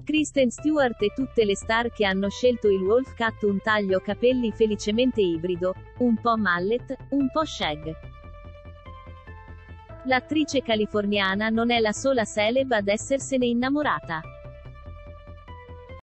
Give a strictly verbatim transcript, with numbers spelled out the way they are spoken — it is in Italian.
Kristen Stewart e tutte le star che hanno scelto il Wolf Cut, un taglio capelli felicemente ibrido, un po' mullet, un po' shag. L'attrice californiana non è la sola celeb ad essersene innamorata.